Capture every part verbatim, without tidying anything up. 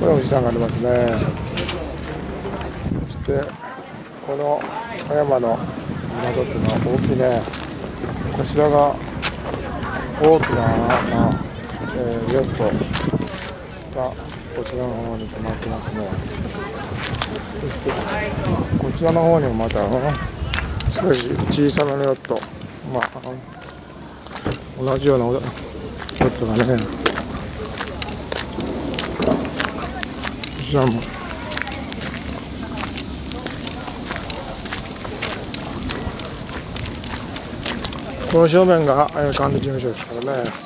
これおじさんがありますね。そしてこの葉山の港っていうのは大きいね。こちらが大きな、まあえー、ヨットがこちらの方に止まってますね。そしてこちらの方にもまた少し小さめのヨット、まあ同じようなヨットがね、こちらもこの正面が管理事務所ですからね。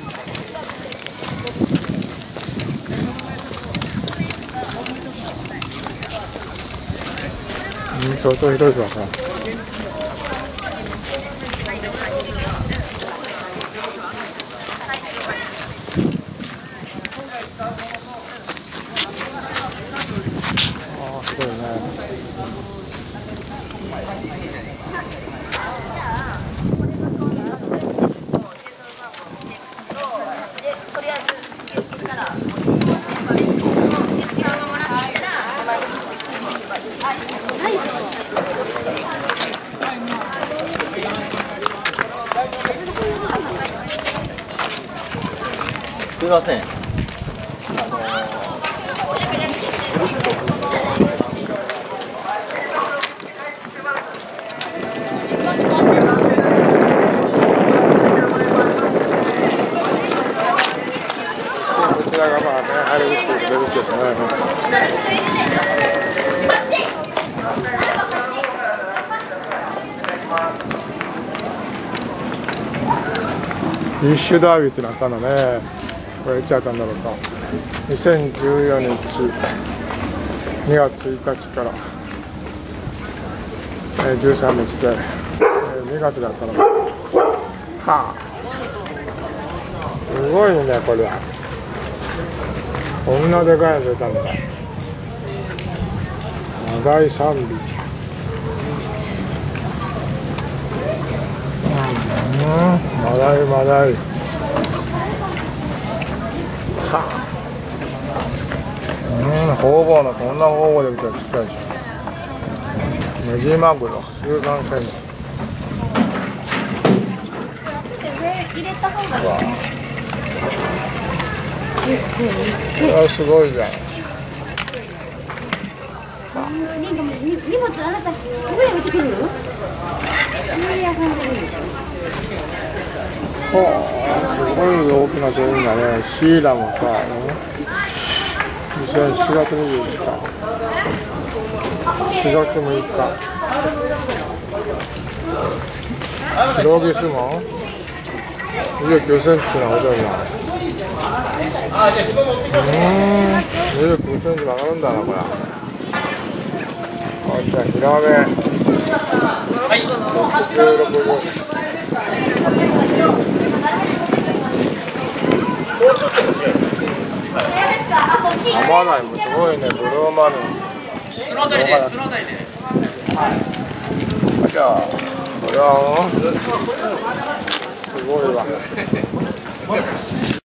うん、相当広いからさ。ああ、すごいね。 すみません。 こちらがまあね、入り口と出口ですね。フィッシュダービーってなったのね。これいつやったんだろうか。にせんじゅうよねんにがつついたちからじゅうさんにちでにがつだったのか。はあ、すごいねこれ。こんなでかいの出たんだ。マダイさんびき。うん、マダイマダイ。はあ、うん、ホウボウのこんなホウボウで見たらちっちゃいでしょ。メジマグロ、週刊線。これはすごいじゃん。 荷物あなた上に置いてくるの？上に屋さんでいいでしょ。 はあ、すごい大きな商品だね。シーラもさ、にせんしがつにじゅういちにちか。しがつむいか。ローギスモンにじゅうきゅうセンチのほどいな。うーん、にじゅうきゅうセンチ曲がるんだな、これ。あ、じゃあ、ヒラメ。はい、ろくじゅう、ろくじゅう。アマダイもすごいね、ブルーマリン。 そのあたりで、そのあたりで。 じゃあ、これは、すごいわ。